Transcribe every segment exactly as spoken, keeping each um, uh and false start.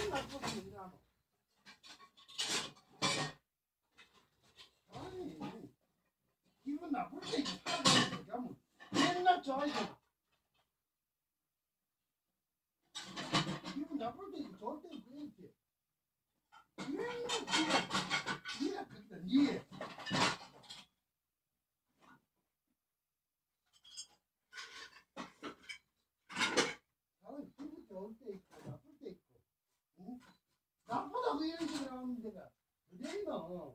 나쁘게 일하노. 아니, 기분 나쁠 때 이렇게 살아보는 거 하면 맨날 좋아하잖아. 기분 나쁠 때 이렇게 좋을 때 그랬지. 맨날 니가, 니가 그랬다, 니. 사람이 기분 좋을 때 있고, 나쁠 때 있고. 응? 나쁘다고 이런 식으로 하면 내가 어디 있노?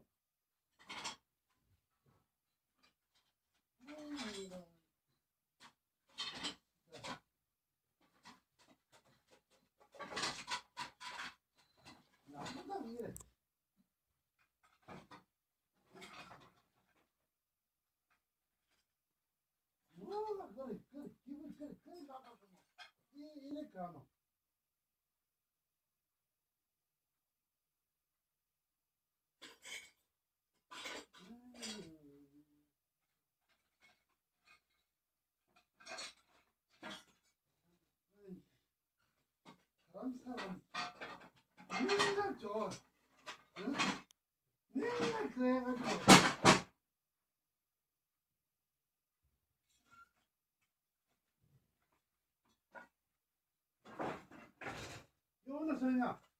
나쁘다고 이래. 뭐가 그래, 그 기분 그래, 그래 나가서 뭐 이렇게 하노. 사람 사람 맨날 줘. 응? 맨날 그 해가지고 요거는 서냐